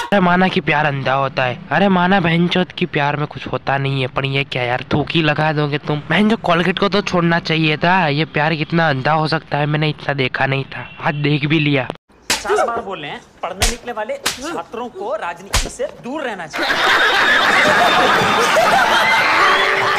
अरे माना कि प्यार अंधा होता है। अरे माना बहनचोद की प्यार में कुछ होता नहीं है, पर ये क्या यार, थूकी लगा दोगे तुम। बहन जो कोलगेट को तो छोड़ना चाहिए था। ये प्यार कितना अंधा हो सकता है मैंने इतना देखा नहीं था, आज देख भी लिया। 50 बार बोल रहे हैं, पढ़ने निकले वाले छात्रों को राजनीति से दूर रहना चाहिए।